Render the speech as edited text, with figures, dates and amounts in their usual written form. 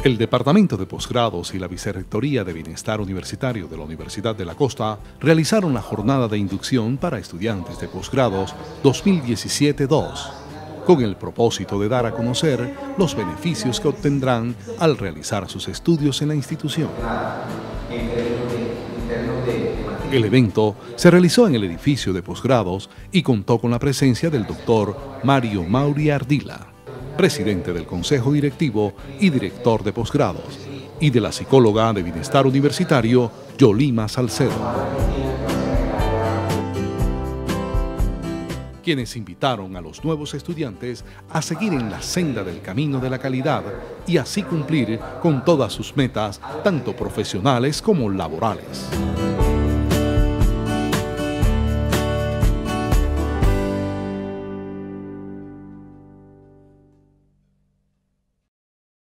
El Departamento de Posgrados y la Vicerrectoría de Bienestar Universitario de la Universidad de la Costa realizaron la jornada de inducción para estudiantes de posgrados 2017-2, con el propósito de dar a conocer los beneficios que obtendrán al realizar sus estudios en la institución. El evento se realizó en el edificio de posgrados y contó con la presencia del doctor Mario Mauri Ardila, presidente del Consejo Directivo y director de posgrados, y de la psicóloga de Bienestar Universitario, Yolima Salcedo, quienes invitaron a los nuevos estudiantes a seguir en la senda del camino de la calidad y así cumplir con todas sus metas, tanto profesionales como laborales.